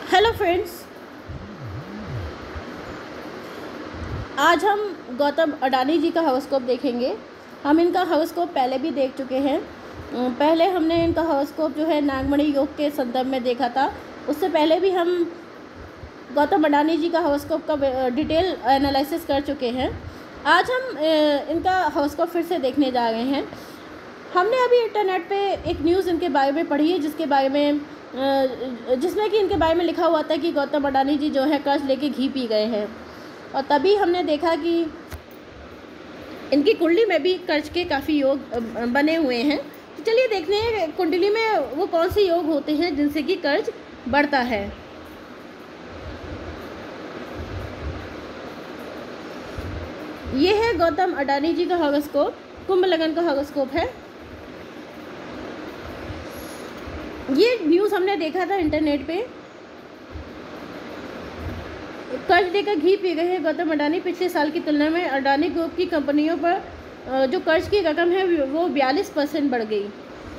Hello friends, आज हम गौतम अडानी जी का हॉरोस्कोप देखेंगे। हम इनका हॉरोस्कोप पहले भी देख चुके हैं। पहले हमने इनका हॉरोस्कोप जो है नागमणि योग के संदर्भ में देखा था। उससे पहले भी हम गौतम अडानी जी का हॉरोस्कोप का डिटेल एनालिसिस कर चुके हैं। आज हम इनका हॉरोस्कोप फिर से देखने जा रहे हैं। हमने अभी इंटरनेट पे एक न्यूज़ इनके बारे में पढ़ी है जिसमें कि इनके बारे में लिखा हुआ था कि गौतम अडानी जी जो है कर्ज लेके घी पी गए हैं। और तभी हमने देखा कि इनकी कुंडली में भी कर्ज के काफ़ी योग बने हुए हैं। तो चलिए देखते हैं कुंडली में वो कौन से योग होते हैं जिनसे कि कर्ज बढ़ता है। ये है गौतम अडानी जी का हॉरोस्कोप, कुंभ लगन का हॉरोस्कोप है। ये न्यूज़ हमने देखा था इंटरनेट पे। कर्ज लेकर घी पी गए हैं गौतम अडानी। पिछले साल की तुलना में अडानी ग्रुप की कंपनियों पर जो कर्ज की रकम है वो 42% बढ़ गई।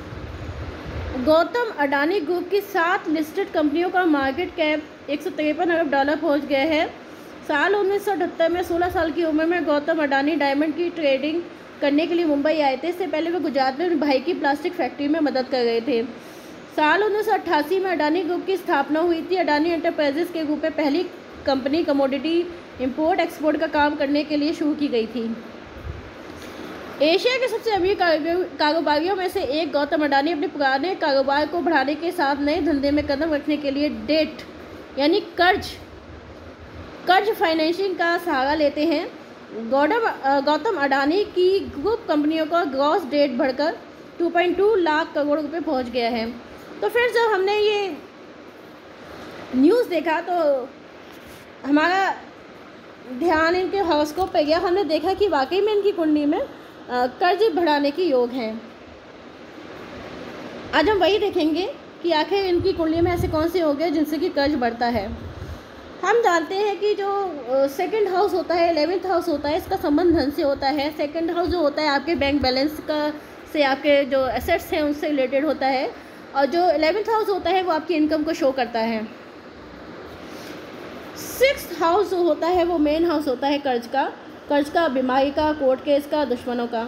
गौतम अडानी ग्रुप की 7 लिस्टेड कंपनियों का मार्केट कैप $153 अरब पहुंच गया है। साल 1978 में 16 साल की उम्र में गौतम अडानी डायमंड की ट्रेडिंग करने के लिए मुंबई आए थे। इससे पहले वे गुजरात में अपने भाई की प्लास्टिक फैक्ट्री में मदद कर रहे थे। साल 1988 में अडानी ग्रुप की स्थापना हुई थी। अडानी एंटरप्राइजेस के रूप में पहली कंपनी कमोडिटी इंपोर्ट एक्सपोर्ट का काम करने के लिए शुरू की गई थी। एशिया के सबसे अमीर कारोबारियों में से एक गौतम अडानी अपने पुराने कारोबार को बढ़ाने के साथ नए धंधे में कदम रखने के लिए डेट यानी कर्ज फाइनेंसिंग का सहारा लेते हैं। गौतम अडानी की ग्रुप कंपनियों का ग्रॉस डेट बढ़कर 2.2 लाख करोड़ रुपए पहुंच गया है। तो फिर जब हमने ये न्यूज़ देखा तो हमारा ध्यान इनके हॉरोस्कोप पे गया। हमने देखा कि वाकई में इनकी कुंडली में कर्ज बढ़ाने के योग हैं। आज हम वही देखेंगे कि आखिर इनकी कुंडली में ऐसे कौन से योग हैं जिनसे कि कर्ज बढ़ता है। हम जानते हैं कि जो सेकंड हाउस होता है, 11th हाउस होता है, इसका संबंध धन से होता है। सेकंड हाउस जो होता है आपके बैंक बैलेंस का से आपके जो एसेट्स हैं उससे रिलेटेड होता है। और जो 11th हाउस होता है वो आपकी इनकम को शो करता है। 6th हाउस जो होता है वो मेन हाउस होता है कर्ज का, बीमारी का, कोर्ट केस का, दुश्मनों का।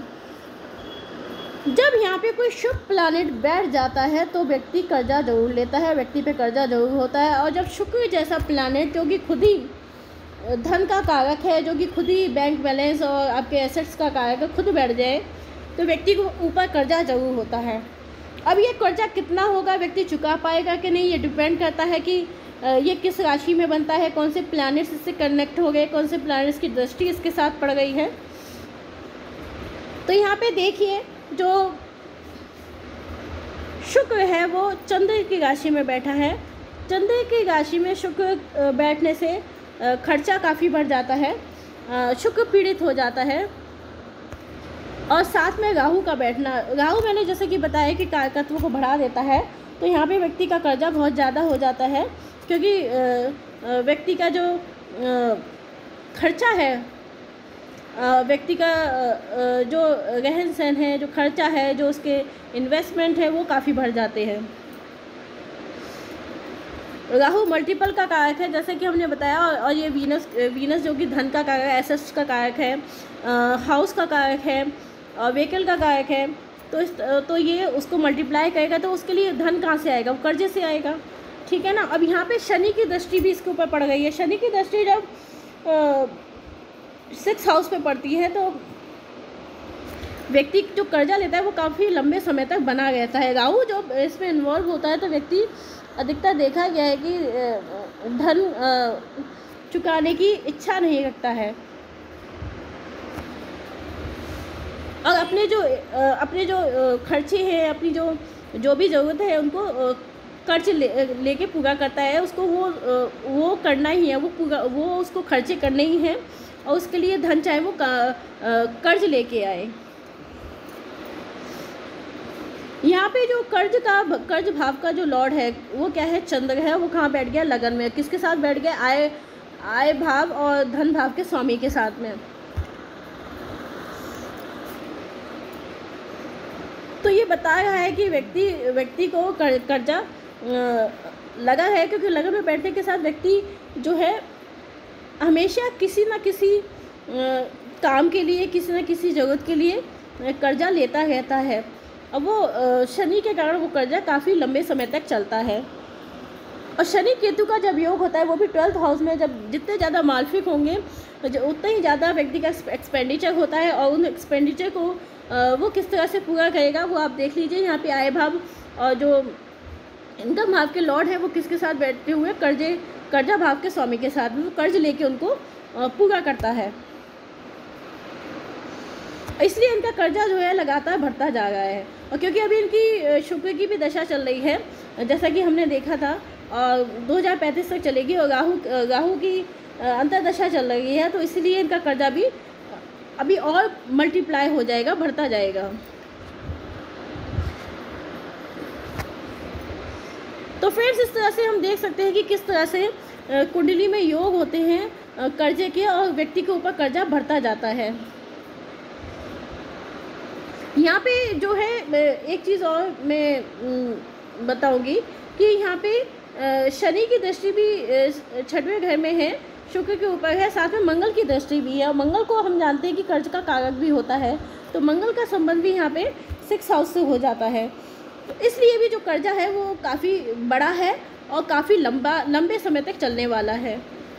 जब यहाँ पे कोई शुभ प्लैनेट बैठ जाता है तो व्यक्ति कर्जा जरूर लेता है, व्यक्ति पे कर्जा जरूर होता है। और जब शुक्र जैसा प्लैनेट जो कि खुद ही धन का कारक है, जो कि खुद ही बैंक बैलेंस और आपके एसेट्स का कारक है, खुद बैठ जाए तो व्यक्ति को ऊपर कर्जा जरूर होता है। अब ये कर्जा कितना होगा, व्यक्ति चुका पाएगा कि नहीं, ये डिपेंड करता है कि ये किस राशि में बनता है, कौन से प्लैनेट्स इससे कनेक्ट हो गए, कौन से प्लैनेट्स की दृष्टि इसके साथ पड़ गई है। तो यहाँ पे देखिए जो शुक्र है वो चंद्र की राशि में बैठा है। चंद्र की राशि में शुक्र बैठने से खर्चा काफ़ी बढ़ जाता है, शुक्र पीड़ित हो जाता है। और साथ में राहु का बैठना, राहु मैंने जैसे कि बताया कि कारकत्व को बढ़ा देता है। तो यहाँ पे व्यक्ति का कर्जा बहुत ज़्यादा हो जाता है, क्योंकि व्यक्ति का जो खर्चा है, व्यक्ति का जो रहन सहन है, जो खर्चा है, जो उसके इन्वेस्टमेंट है वो काफ़ी बढ़ जाते हैं। राहु मल्टीपल का कारक है जैसे कि हमने बताया। और ये वीनस जो कि धन का कारक है, एसेट्स का कारक है, हाउस का कारक है और व्हीकल का कारक है। तो ये उसको मल्टीप्लाई करेगा तो उसके लिए धन कहाँ से आएगा, वो कर्जे से आएगा। ठीक है ना। अब यहाँ पे शनि की दृष्टि भी इसके ऊपर पड़ गई है। शनि की दृष्टि जब 6th हाउस पे पड़ती है तो व्यक्ति जो कर्जा लेता है वो काफ़ी लंबे समय तक बना रहता है। राहु जो इसमें इन्वॉल्व होता है तो व्यक्ति अधिकतर देखा गया है कि धन चुकाने की इच्छा नहीं रखता है और अपने जो खर्चे हैं, अपनी जो भी ज़रूरत है उनको कर्ज लेके पूरा करता है। उसको वो करना ही है, वो उसको खर्चे करने ही हैं और उसके लिए धन चाहे वो कर्ज लेके आए। यहाँ पे जो कर्ज भाव का जो लॉर्ड है वो क्या है, चंद्र है। वो कहाँ बैठ गया, लगन में। किसके साथ बैठ गया, आय भाव और धन भाव के स्वामी के साथ में। तो ये बता रहा है कि व्यक्ति को कर्जा लगा है, क्योंकि लगन में बैठने के साथ व्यक्ति जो है हमेशा किसी न किसी काम के लिए, किसी न किसी ज़रूरत के लिए कर्जा लेता रहता है। अब वो शनि के कारण वो कर्जा काफ़ी लंबे समय तक चलता है। और शनि केतु का जब योग होता है वो भी 12th हाउस में, जब जितने ज़्यादा मालफिक होंगे उतना ही ज़्यादा व्यक्ति का एक्सपेंडिचर होता है, और उन एक्सपेंडिचर को वो किस तरह से पूरा करेगा वो आप देख लीजिए। यहाँ पे आय भाव और जो इनकम भाव के लॉर्ड हैं वो किसके साथ बैठते हुए कर्जा भाव के स्वामी के साथ, वो कर्ज लेके उनको पूरा करता है। इसलिए इनका कर्जा जो है लगातार बढ़ता जा रहा है। और क्योंकि अभी इनकी शुक्र की भी दशा चल रही है, जैसा कि हमने देखा था, और 2035 तक चलेगी, और राहु की अंतर्दशा चल रही है, तो इसलिए इनका कर्जा भी अभी और मल्टीप्लाई हो जाएगा, बढ़ता जाएगा। तो फ्रेंड्स, इस तरह से हम देख सकते हैं कि किस तरह से कुंडली में योग होते हैं कर्जे के, और व्यक्ति के ऊपर कर्जा बढ़ता जाता है। यहाँ पे जो है एक चीज़ और मैं बताऊंगी कि यहाँ पे शनि की दृष्टि भी 6वें घर में है, शुक्र के ऊपर है, साथ में मंगल की दृष्टि भी है। और मंगल को हम जानते हैं कि कर्ज का कारक भी होता है, तो मंगल का संबंध भी यहाँ पे 6th हाउस से हो जाता है। तो इसलिए भी जो कर्जा है वो काफ़ी बड़ा है और काफ़ी लंबे समय तक चलने वाला है।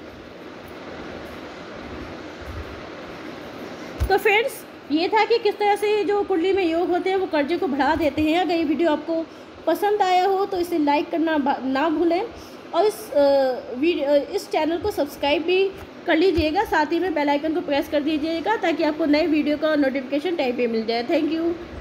तो फ्रेंड्स, ये था कि किस तरह से जो कुंडली में योग होते हैं वो कर्जे को बढ़ा देते हैं। अगर ये वीडियो आपको पसंद आया हो तो इसे लाइक करना ना भूलें, और इस चैनल को सब्सक्राइब भी कर लीजिएगा, साथ ही में बेल आइकन को प्रेस कर दीजिएगा ताकि आपको नए वीडियो का नोटिफिकेशन टाइम पे मिल जाए। Thank you.